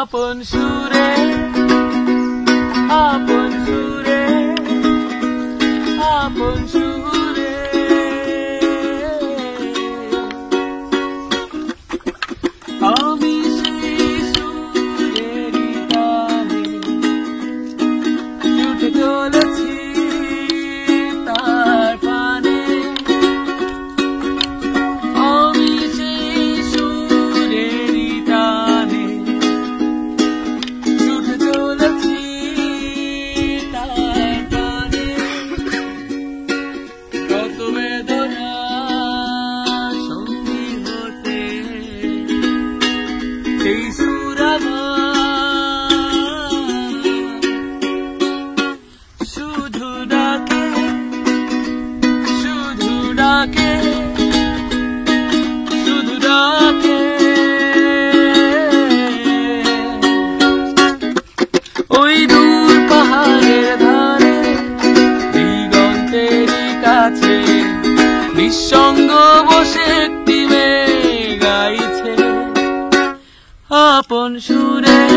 আপন সুরে আপন সুরে আপন সুরে আমি সেই সুরেরই তানে ছুটে চলেছি তার পানে আমি সেই সুরেরই টানে ছুটে চলেছি তার পানে কত বেদনা সঙ্গী হতে সেই সুর শুধু ডাকে শুধু ডাকে শুধু ডাকে ওই দূর পাহাড়ের ধারে দিগন্তেরই কাছে নিঃসঙ্গ বসে একটি মেয়ে গাইছে আপন সুরে